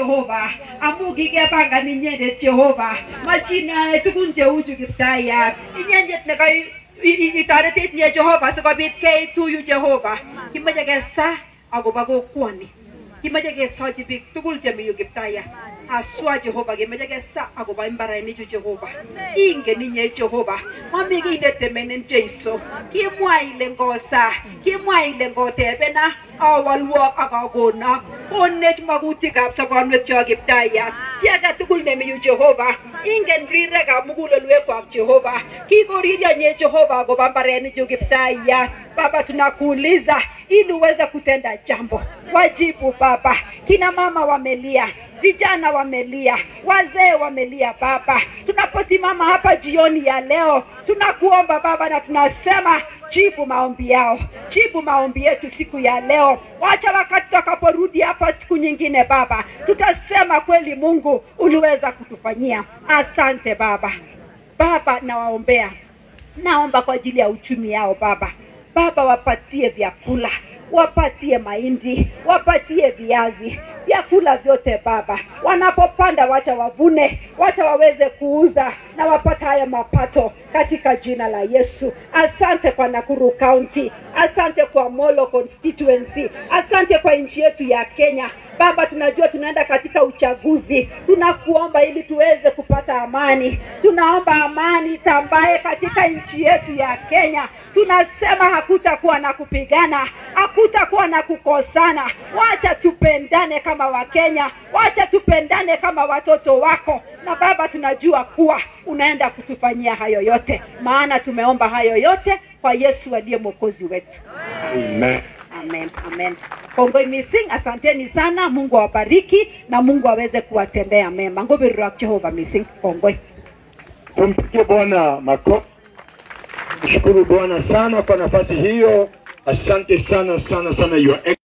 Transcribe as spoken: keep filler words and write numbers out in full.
Jehova amugi ke panga ninye Jehova machina tukun cheuchu Kiptayat inyendet ne kai itoretet nye Jehova sikobit keituyu Jehova kimache kesa akobo kokwoni kimache kesochi biik tugul chemi yu Kiptayat aswa Jehova kimache kesa akobo imbarenichu Jehova ingen inye Jehova mami kiy netemenen Jeiso kimwa ile ngosa kimwa ile ngotebena awalwok akakonak konech magutikab sobonwekyok Kiptayat chi age tugul nemi yu Jehova ingen rirekab mugulelwekwak Jehova kikoriryo nye Jehova akobo mbarenichu Kiptayat Baba tunakuuliza ili uweze kutenda jambo wajibu Baba kina mama wamelia vijana wamelia wazee wamelia Baba tunaposimama hapa jioni ya leo tunakuomba Baba na tunasema jibu maombi yao jibu maombi yetu siku ya leo wacha wakati tutakaporudi hapa siku nyingine Baba tutasema kweli Mungu uliweza kutufanyia asante Baba Baba nawaombea naomba kwa ajili ya uchumi yao Baba Baba wapatie vyakula wapatie mahindi wapatie viazi vyakula vyote Baba wanapopanda wacha wavune wacha waweze kuuza na wapata haya mapato katika jina la Yesu asante kwa Nakuru County asante kwa Molo constituency asante kwa nchi yetu ya Kenya Baba tunajua tunaenda katika uchaguzi tunakuomba ili tuweze kupata amani tunaomba amani tambaye katika nchi yetu ya Kenya tunasema hakutakuwa na kupigana hakutakuwa na kukosana wacha tupendane kama Wakenya wacha tupendane kama watoto wako na Baba tunajua kuwa unaenda kutufanyia hayo yote maana tumeomba hayo yote kwa Yesu aliye mwokozi wetu Amen Amen Amen Kongoi missing asanteni sana Mungu awabariki na Mungu aweze kuwatendea mema ngobirira Jehova missing kongoi Tumpigie Bwana makofi Shukuru Bwana sana kwa nafasi hiyo asante sana sana sana your